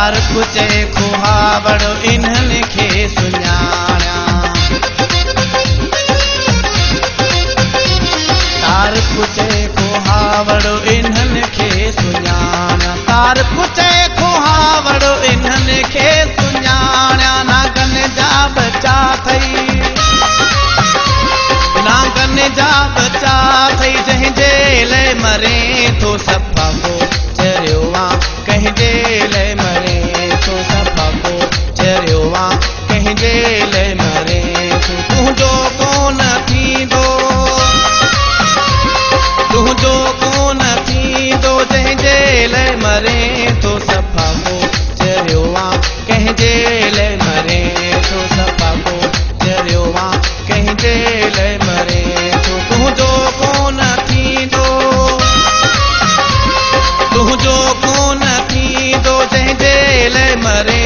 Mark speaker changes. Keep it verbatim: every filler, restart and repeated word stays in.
Speaker 1: तार कुचे खुहावड़ो इन्हनि खे सुञाणा तार कुचे खुहावड़ो इन्हनि खे सुञाणा तार कुचे खुहावड़ो इन्हनि खे सुञाणा नागन जा बचा थई नागन जा बचा थई जंहिंजे लाइ मरे थो सफ़ा को चरियो आ कंहिंजे लाइ मरे थो सफ़ा को चरियो आ कंहिंजे लाइ मरे थो तुंहिंजो कोन थींदो तुंहिंजो कोन थींदो जंहिंजे लाइ मरे थो सफ़ा को चरियो आ कंहिंजे लाइ मरे थो सफ़ा को चरियो आ कंहिंजे लाइ मरे थो तुंहिंजो कोन थींदो तुंहिंजो कोन थींदो जंहिंजे लाइ मरे